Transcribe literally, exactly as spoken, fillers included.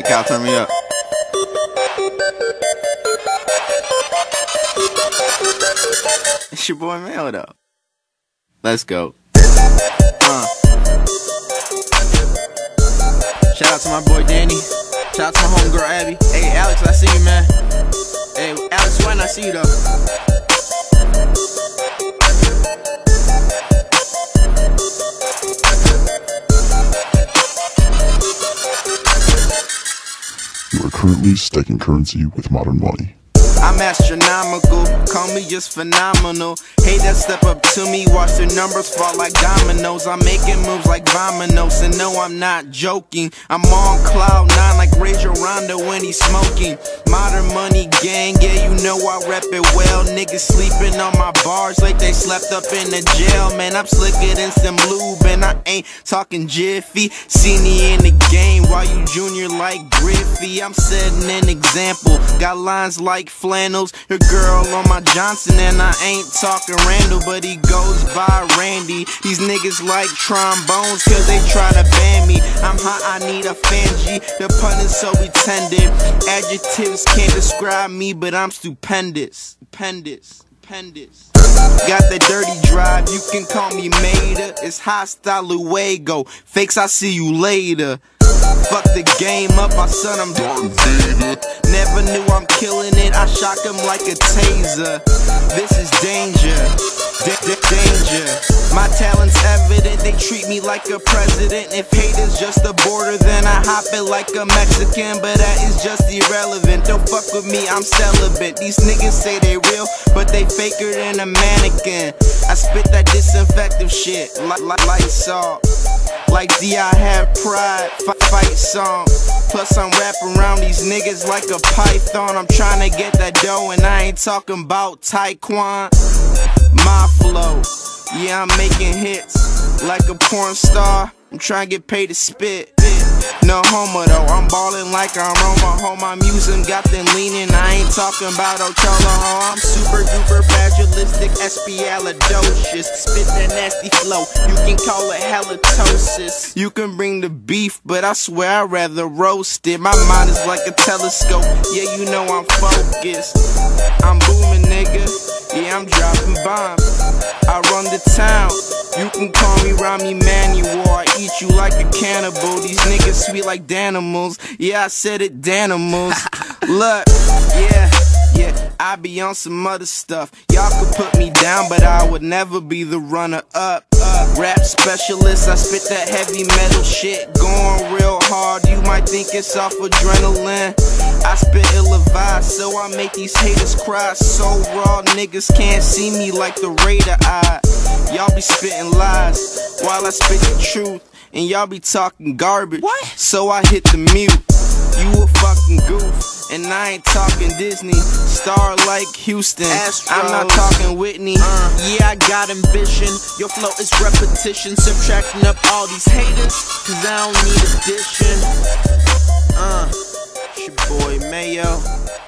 Cal, turn me up. It's your boy Mayo though. Let's go. Uh. Shout out to my boy Danny. Shout out to my homegirl Abby. Hey Alex, I see you, man. Hey Alex, why not see you though? You are currently staking currency with Modern Money. I'm astronomical, call me just phenomenal. Haters step up to me, watch their numbers fall like dominoes. I'm making moves like Vominos, and no, I'm not joking. I'm on cloud nine like Rajon Rondo when he's smoking. Modern Money gang, yeah, you know I rep it well. Niggas sleeping on my bars like they slept up in the jail. Man, I'm slicker than some lube, and I ain't talking jiffy. See me in the game while you junior like Griffey. I'm setting an example, got lines like flannels. Your girl on my Johnson, and I ain't talking Randall, but he goes by Randy. These niggas like trombones cause they try to ban me. I'm hot, I need a Fanji. The pun is so retended. Adjectives can't describe me, but I'm stupendous. Stupendous. Stupendous. Got that dirty drive, you can call me Mater. It's hostile luego. Fakes, I see you later. Fuck the game up, I son, I'm Darth Vader. Never knew I'm killing it, I shock him like a taser. This is danger, D -d danger. My talent's evident, they treat me like a president. If hate is just a border, then I hop it like a Mexican. But that is just irrelevant, don't fuck with me, I'm celibate. These niggas say they real, but they faker than a mannequin. I spit that disinfective shit, like, like, like salt. Like D, I have pride, F fight song. Plus I'm rapping around these niggas like a python. I'm trying to get that dough and I ain't talking about Taekwondo. My flow, yeah, I'm making hits like a porn star. I'm trying to get paid to spit. No homo though, I'm ballin' like I'm Roma. Ho, my music got them leaning. I ain't talking about Ochola, ho. I'm super duper fragilistic, espialidocious. Spit that nasty flow, you can call it halitosis. You can bring the beef, but I swear I'd rather roast it. My mind is like a telescope, yeah, you know I'm focused. I'm booming, nigga, yeah, I'm dropping bombs. I run the town, you can call me Rami Manuel. I eat you like a cannibal. These niggas sweet like Danimals. Yeah, I said it, Danimals. Look, yeah, yeah, I be on some other stuff. Y'all could put me down, but I would never be the runner-up. Uh, rap specialist, I spit that heavy metal shit, going real hard. You might think it's off adrenaline. I spit ill-advised, so I make these haters cry. So raw, niggas can't see me like the Raider eye. Y'all be spitting lies while I spit the truth, and y'all be talking garbage. What? So I hit the mute. You a fucking goof, and I ain't talking Disney. Star like Houston, Astros. I'm not talking Whitney. uh, Yeah, I got ambition. Your flow is repetition, subtracting up all these haters, cause I don't need addition. Uh, it's your boy Mayo.